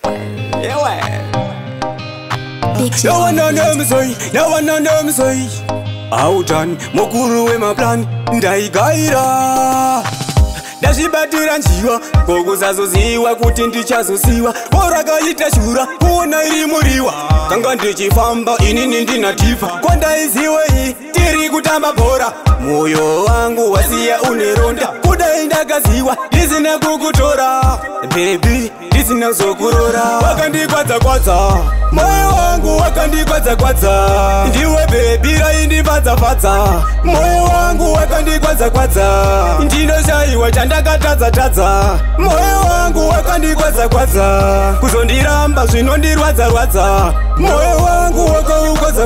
No one know me say out on mukuru we my plan ndaigaira ndazvibatira njiwa kokusazoziwa kuti ndichazosiwa bora kaita shura kuona iri muriwa kanga ndichifamba inini ndinatifa kwandaiziwei tiri kutamba bhora moyo wangu wasiya uneronda kudai ndakaziwa ndisina kukutora bebi ndisina zokurora wakandikwadza moyo wangu wakandikwadza ndiwe bebi raindifadza moyo wangu wakandikwadza ndinoshayiwa chandakatadza moyo wangu wakandikwadza kuzondiramba zvinondirwadza moyo wangu wakaukwadza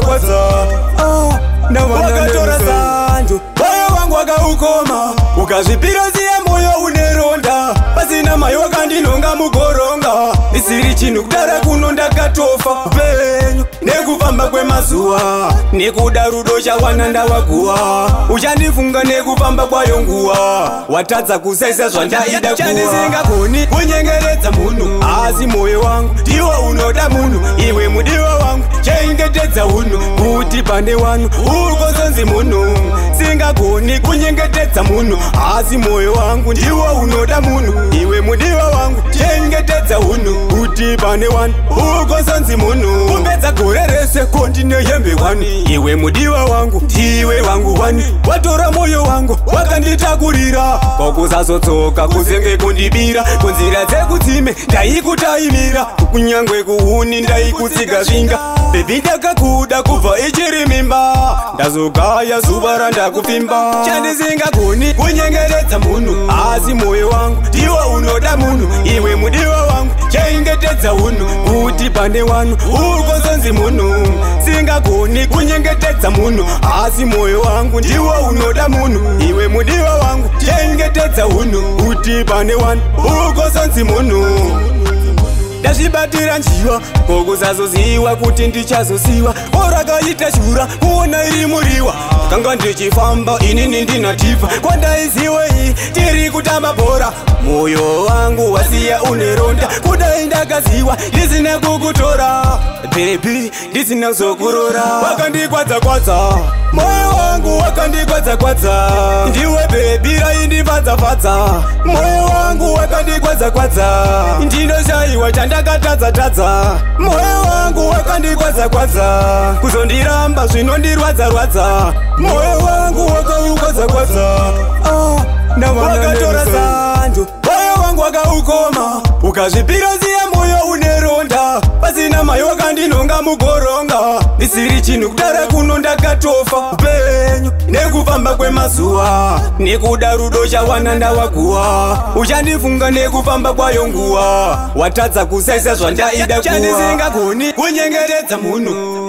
wakatora sanjo moyo wangu wakaukoma ukazvipira ziya moyo uneronda pasina mai wakandinonga mugoronga isiri chinhu kudara kuno ndakatofa upenyu nekufamba kwemazuva nekuda rudo chawana ndawaguwa uchandifunga nekufamba kwayo nguwa watadza kusaisa zvandaida kuwa chandisingagoni kunyengeredza munhu asi moyo wangu ndiwo unoda munhu iwe mudiwa wangu chengetedza unhu kuti pane wanhu ukozonzi munhu singagoni kunyengetedza munhu asi moyo wangu ndiwo unoda munhu iwe mudiwa wangu chengetedza unhu kuti pane wanhu ukozonzi munhu kumbedza gore rese kondine yembe wani iwe mudiwa wangu ndiwe wangu wani watora moyo wangu wakanditakurira kwakusazotsoka kusenge kundibira kunzira dzekudzime ndaikutaimira kunyangwe kuhuni ndaikutsiga zvinga bebi ndakakuda kubva ichiri mimba ndazogaya zuva randakupfimba chandisingagoni kunyengeredza munhu asi moyo wangu ndiwo unoda munhu iwe mudiwa wangu chengetedza unhu kuti pane wanhu ukozonzi munhu singagoni kunyengetedza munhu asi moyo wangu ndiwo unoda munhu iwe mudiwa wangu chengetedza unhu kuti pane wanhu ukozonzi munhu ndazvibatira njiwa kokusazoziwa kuti ndichazosiwa bora kaita shura kuona iri muriwa kanga ndichifamba inini ndinatifa kwandaiziwei tiri kutamba bhora moyo wangu wasiya uneronda kudai ndakaziwa ndisina kukutora bebi ndisina zokurora wakandikwadza moyo wangu wakandikwadza ndiwe bebi raindifadza moyo wangu wakandikwadza ndinoshayiwa chandakatadza moyo wangu wakandikwadza kuzondiramba zvinondirwadza moyo wangu wakaukwadza wakatora sanjo moyo wangu wakaukoma ukazvipira ziya moyo uneronda pasina mai wakandinonga mugoronga isiri chinhu kudara kuno ndakatofa upenyu nekufamba kwemazuva nekuda rudo chawana ndawaguwa uchandifunga nekufamba kwayo nguwa watadza kusaisa zvandaida kuwa chandisingagoni kunyengeredza munhu